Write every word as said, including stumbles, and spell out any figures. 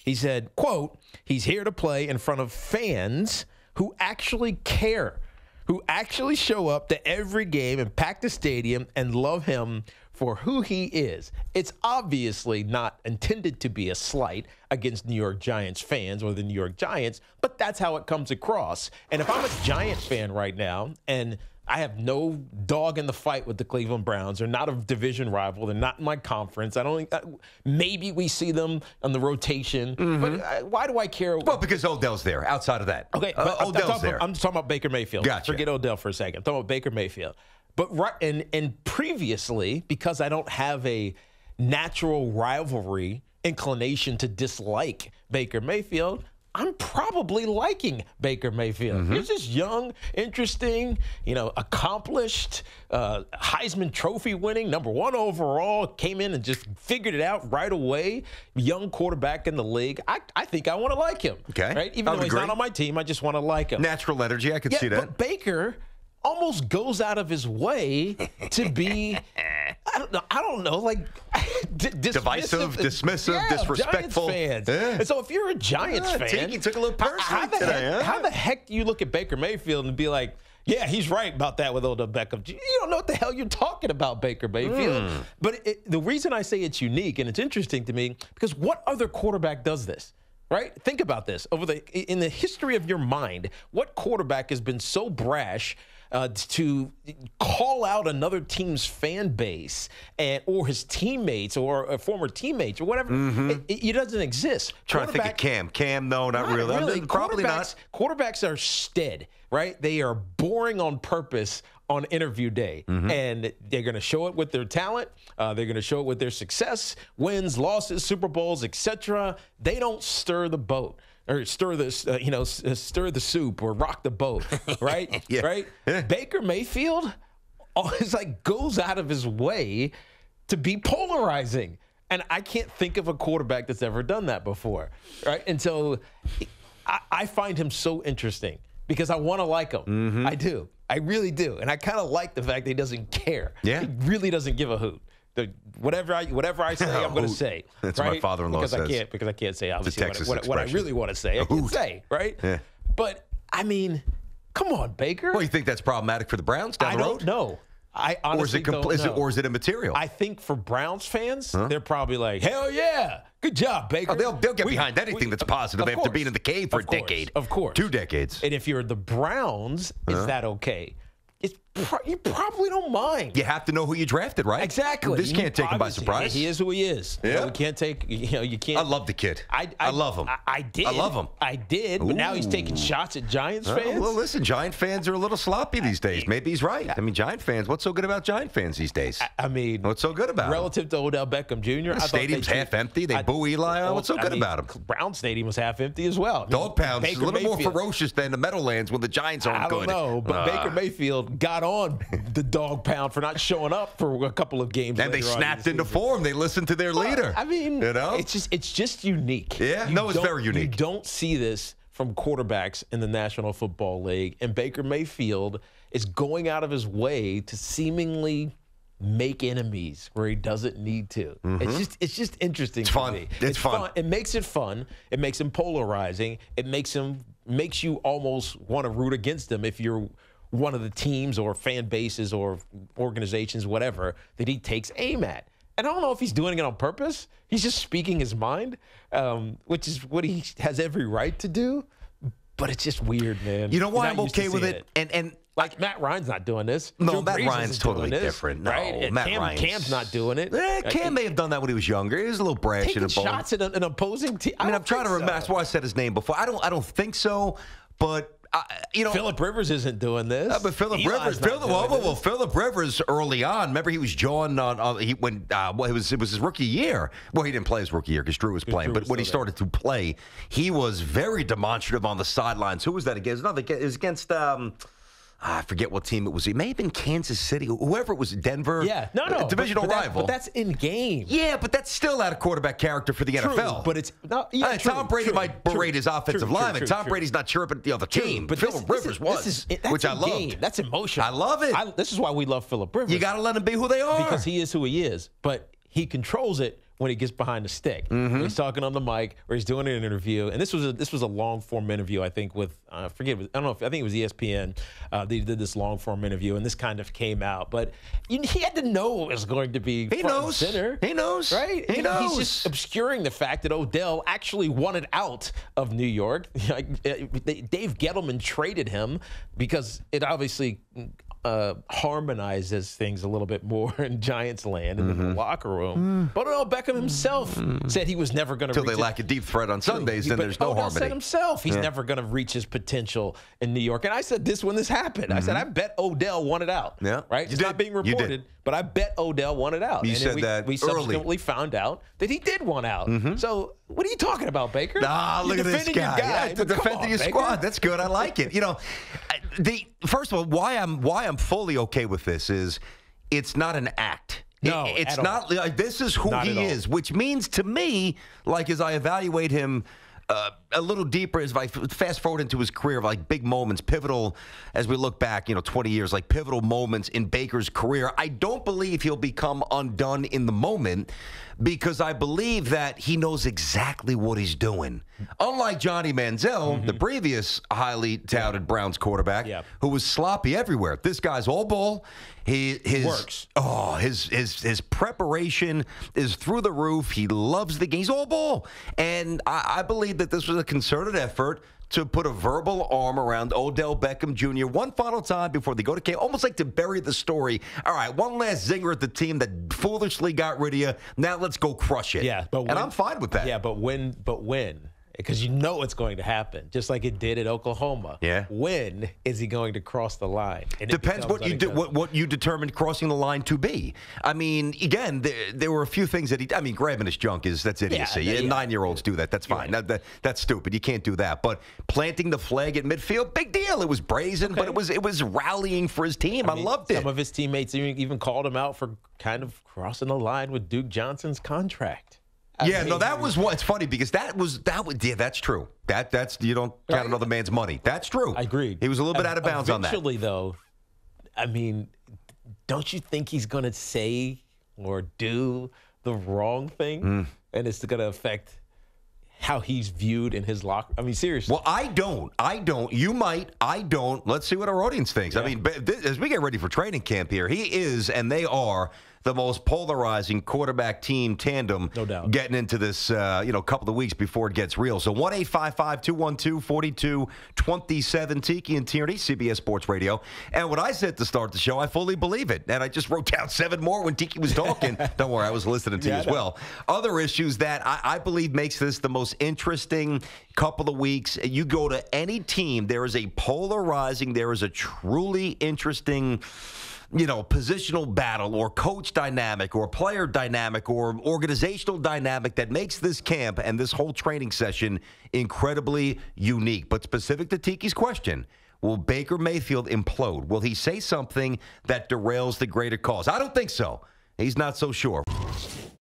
He said, quote, he's here to play in front of fans who actually care, who actually show up to every game and pack the stadium and love him for who he is. It's obviously not intended to be a slight against New York Giants fans or the New York Giants, but that's how it comes across. And if I'm a Giants fan right now and I have no dog in the fight with the Cleveland Browns, they're not a division rival, they're not in my conference. I don't think, maybe we see them on the rotation, mm-hmm. but I, why do I care? Well, because Odell's there. Outside of that, okay, uh, I'm, Odell's I'm there. About, I'm talking about Baker Mayfield. Gotcha. Forget Odell for a second. I'm talking about Baker Mayfield. But right, and and previously, because I don't have a natural rivalry inclination to dislike Baker Mayfield, I'm probably liking Baker Mayfield. Mm-hmm. He's just young, interesting, you know, accomplished, uh, Heisman Trophy winning, number one overall, came in and just figured it out right away. Young quarterback in the league. I, I think I want to like him. Okay. Right? Even though he's agree. not on my team, I just want to like him. Natural energy, I could yeah, see that. But Baker almost goes out of his way to be, I don't know, I don't know, like d- divisive, dismissive, yeah, disrespectful. Giants fans. Yeah. And so if you're a Giants yeah, fan, Tiki took a little personally how, the today, heck, huh? how the heck do you look at Baker Mayfield and be like, yeah, he's right about that with Odell Beckham? You don't know what the hell you're talking about, Baker Mayfield. Mm. But it, the reason I say it's unique and it's interesting to me, because what other quarterback does this? Right? Think about this. Over the in the history of your mind, what quarterback has been so brash uh, to call out another team's fan base and or his teammates or uh, former teammates or whatever? Mm-hmm. It, it, it doesn't exist. Trying to think of Cam. Cam, no, not, not really. really. Probably quarterbacks, not. Quarterbacks are stead, right? They are boring on purpose on interview day, mm-hmm. and they're going to show it with their talent. Uh, they're going to show it with their success, wins, losses, Super Bowls, et cetera. They don't stir the boat or stir the, uh, you know, s- stir the soup or rock the boat, right? yeah. Right? Yeah. Baker Mayfield always like goes out of his way to be polarizing, and I can't think of a quarterback that's ever done that before, right? And so I, I find him so interesting because I want to like him. Mm-hmm. I do. I really do. And I kind of like the fact that he doesn't care. Yeah. He really doesn't give a hoot. The, whatever I whatever I say, I'm going to say. That's right? what my father-in-law because says. I can't because I can't say obviously what, what, what I really want to say. I A can hoot. say, right? Yeah. But I mean, come on, Baker. Well, you think that's problematic for the Browns down I the don't road? know. I honestly or is it compl- don't is know. it or is it immaterial? I think for Browns fans, Huh? they're probably like, hell yeah, good job, Baker. Oh, they'll they'll get We- behind anything we- that's positive of after course. being in the cave for Of a course. decade. Of course. Two decades. And if you're the Browns, is Huh? that okay? It's pro- you probably don't mind. You have to know who you drafted, right? Exactly. This You can't take him by obviously- surprise. He is who he is. You know, Yeah. we can't take, you know, you can't. I love the kid. I, I, I love him. I, I did. I love him. I did, but now he's taking Ooh. shots at Giants Oh, fans. well, listen, Giant fans are a little sloppy these days. Maybe he's right. I mean, Giant fans, what's so good about Giant fans these days? I, I mean, What's so good about him? relative to Odell Beckham Junior? The I thought they stadium's treat- half empty. They I- boo Eli. well, What's so I good mean, about him? Brown Stadium was half empty as well. I mean, Dog pounds Baker is a little more Mayfield- ferocious than the Meadowlands when the Giants aren't I don't good. know, but Ah. Baker Mayfield got on the dog pound for not showing up for a couple of games. And they later on in snapped the into season. form. They listened to their Well, leader. I mean, you know, it's just it's just unique. Yeah, You no, it's don't- very unique. You don't see this from quarterbacks in the National Football League, and Baker Mayfield is going out of his way to seemingly make enemies where he doesn't need to. It's just it's just interesting. It's to fun. me. It's fun. It makes it fun. It makes him polarizing. It makes him makes you almost want to root against him if you're one of the teams or fan bases or organizations, whatever, that he takes aim at. And I don't know if he's doing it on purpose. He's just speaking his mind, um, which is what he has every right to do. But it's just weird, man. You know why You're I'm not used to okay with seeing it? And and Like Matt Ryan's not doing this. No, Drew Matt Brees Ryan's isn't totally doing this, different. No, right? And Matt Cam, Ryan's- Cam's not doing it. Eh, Uh, Cam may have done that when he was younger. He was a little brash taking in the ball. shots at an, an opposing team. I mean, I'm trying to remember. That's why I said his name before. I don't. I don't think so. But uh, you know, Phillip Rivers isn't doing this. Uh, but Phillip Eli's Rivers, not Phillip, doing well, well, this. well, Phillip Rivers early on. Remember, he was jawing on. on he when uh, well, it was it was his rookie year. Well, he didn't play his rookie year because Drew was playing. Drew But was when he still there. started to play, he was very demonstrative on the sidelines. Who was that against? No, it was against. Um, I forget what team it was. It may have been Kansas City, whoever it was, Denver. Yeah, no, no, uh, divisional but, but that- rival. but that's in game. Yeah, but that's still out of quarterback character for the True, N F L. but it's no, yeah, Uh, true, Tom Brady true, might true, berate his offensive true, lineman. true, Tom true. Brady's not chirping the other True, team. but Phillip this, this Rivers is, was, this is, that's which I in loved. game. That's emotional. I love it. I, this is why we love Phillip Rivers. You got to let them be who they are. because he is who he is, but he controls it when he gets behind the stick. Mm-hmm. When he's talking on the mic or he's doing an interview. And this was a, this was a long form interview, I think, with uh, I forget, I don't know if I think it was E S P N. Uh, they did this long form interview, and this kind of came out. But you, he had to know it was going to be he front knows. and center. He knows. Right? He knows. He's just obscuring the fact that Odell actually wanted out of New York. Dave Gettleman traded him because it obviously Uh, harmonizes things a little bit more in Giants land and mm-hmm. in the locker room. Mm. But Odell Beckham himself mm. said he was never going to reach Until they lack a deep threat on Sundays, then but there's no Odell harmony. said himself he's yeah. never going to reach his potential in New York. And I said this when this happened. Mm-hmm. I said, I bet Odell wanted out. Yeah. Right? You It's did. not being reported, but I bet Odell wanted out. You and said we, that we subsequently early. found out that he did want out. Mm-hmm. So what are you talking about, Baker? Ah, You're look at this guy. Your guy yeah, defending your Baker. squad. That's good. I like it. You know, the first of all, why I'm why I'm fully okay with this is it's not an act. No, it, it's at not. all. Like, this is who Not he is, which means to me, like as I evaluate him. Uh, a little deeper as I fast forward into his career, like big moments, pivotal, as we look back, you know, twenty years, like pivotal moments in Baker's career. I don't believe he'll become undone in the moment because I believe that he knows exactly what he's doing. Unlike Johnny Manziel, mm-hmm. the previous highly touted Browns quarterback, yeah. who was sloppy everywhere. This guy's all ball. He his works. Oh, his his his preparation is through the roof. He loves the game. He's all ball, and I, I believe that this was a concerted effort to put a verbal arm around Odell Beckham Junior one final time before they go to camp, almost like to bury the story. All right, one last zinger at the team that foolishly got rid of you. Now let's go crush it. Yeah, but when, and I'm fine with that. Yeah, but when? But when? Because you know it's going to happen, just like it did at Oklahoma. Yeah. When is he going to cross the line? And Depends what you de- what what you determined crossing the line to be. I mean, again, there, there were a few things that he. I mean, grabbing his junk is that's idiocy. Yeah, yeah. Nine-year-olds do that. That's fine. Right. That, that, that's stupid. You can't do that. But planting the flag at midfield, big deal. It was brazen, okay. but it was it was rallying for his team. I, I mean, loved it. Some of his teammates even called him out for kind of crossing the line with Duke Johnson's contract. I yeah, mean, no, that was what. It's funny because that was that was yeah, that's true. That that's you don't count right. another man's money. That's true. I agree. He was a little bit out of bounds on that. Eventually, though, I mean, don't you think he's going to say or do the wrong thing, mm. and it's going to affect how he's viewed in his locker? I mean, seriously. Well, I don't. I don't. You might. I don't. Let's see what our audience thinks. Yeah. I mean, as we get ready for training camp here, he is, and they are the most polarizing quarterback team tandem. No doubt. Getting into this, uh, you know, couple of weeks before it gets real. So one eight five five, two one two, four two two seven, Tiki and Tierney, C B S Sports Radio. And what I said to start the show, I fully believe it. And I just wrote down seven more when Tiki was talking. Don't worry, I was listening to yeah, you as well. Other issues that I, I believe makes this the most interesting couple of weeks. You go to any team, there is a polarizing, there is a truly interesting, you know, positional battle or coach dynamic or player dynamic or organizational dynamic that makes this camp and this whole training session incredibly unique. But specific to Tiki's question, will Baker Mayfield implode? Will he say something that derails the greater cause? I don't think so. He's not so sure.